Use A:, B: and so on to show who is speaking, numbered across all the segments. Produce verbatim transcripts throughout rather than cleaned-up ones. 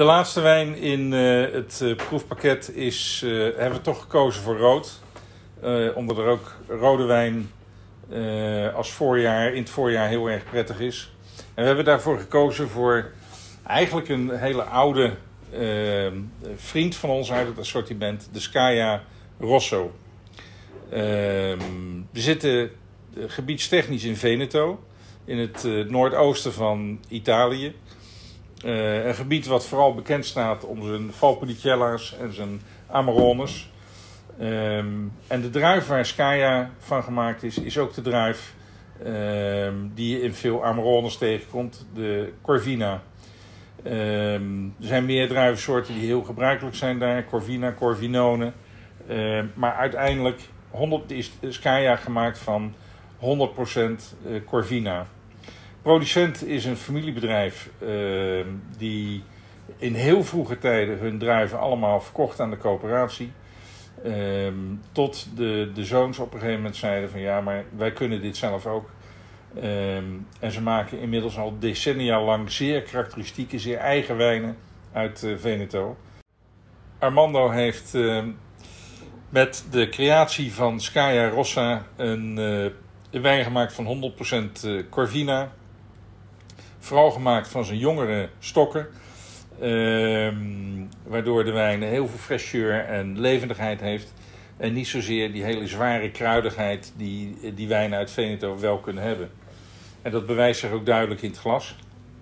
A: De laatste wijn in uh, het uh, proefpakket is, uh, hebben we toch gekozen voor rood. Uh, omdat er ook rode wijn uh, als voorjaar, in het voorjaar heel erg prettig is. En we hebben daarvoor gekozen voor eigenlijk een hele oude uh, vriend van ons uit het assortiment, de Scaia Rosso. Uh, we zitten gebiedstechnisch in Veneto, in het uh, noordoosten van Italië. Uh, een gebied wat vooral bekend staat om zijn Valpolicella's en zijn Amarones. Um, en de druif waar Scaia van gemaakt is, is ook de druif um, die je in veel Amarones tegenkomt, de Corvina. Um, er zijn meer druivensoorten die heel gebruikelijk zijn daar, Corvina, Corvinone. Um, maar uiteindelijk honderd, is Scaia gemaakt van honderd procent Corvina. Producent is een familiebedrijf uh, die in heel vroege tijden hun druiven allemaal verkocht aan de coöperatie. Uh, tot de, de zoons op een gegeven moment zeiden van ja, maar wij kunnen dit zelf ook. Uh, en ze maken inmiddels al decennia lang zeer karakteristieke, zeer eigen wijnen uit uh, Veneto. Armando heeft uh, met de creatie van Scaia Rossa een, uh, een wijn gemaakt van honderd procent uh, Corvina. Vooral gemaakt van zijn jongere stokken. Uh, waardoor de wijn heel veel fraîcheur en levendigheid heeft. En niet zozeer die hele zware kruidigheid die die wijnen uit Veneto wel kunnen hebben. En dat bewijst zich ook duidelijk in het glas.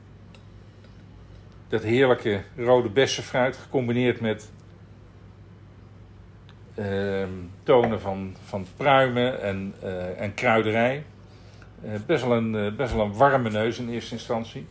A: Dat heerlijke rode bessenfruit gecombineerd met uh, tonen van, van pruimen en, uh, en kruiderij. Uh, best, wel een, uh, best wel een warme neus in eerste instantie.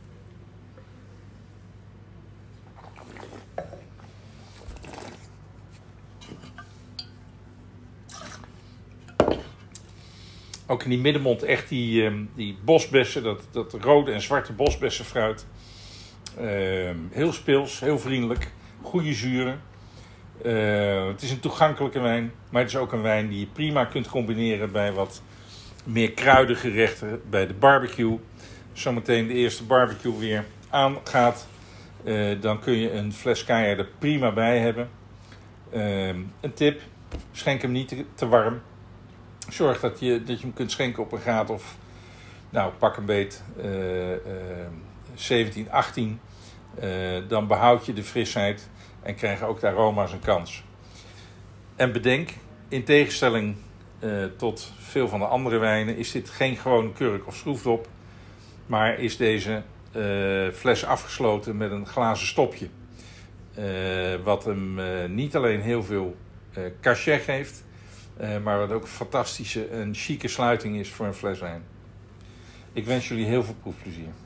A: Ook in die middenmond echt die, uh, die bosbessen, dat, dat rode en zwarte bosbessenfruit. Uh, heel speels, heel vriendelijk, goede zuren. Uh, het is een toegankelijke wijn, maar het is ook een wijn die je prima kunt combineren bij wat meer kruidengerechten, bij de barbecue. Zometeen de eerste barbecue weer aangaat, uh, dan kun je een fles Scaia er prima bij hebben. Uh, een tip, schenk hem niet te, te warm. Zorg dat je, dat je hem kunt schenken op een graad of, nou pak een beet, uh, uh, zeventien, achttien. Uh, dan behoud je de frisheid en krijg ook de aroma's een kans. En bedenk, in tegenstelling uh, tot veel van de andere wijnen, is dit geen gewone kurk of schroefdop, maar is deze uh, fles afgesloten met een glazen stopje. Uh, wat hem uh, niet alleen heel veel uh, cachet geeft, uh, maar wat ook een fantastische en chique sluiting is voor een fles wijn. Ik wens jullie heel veel proefplezier.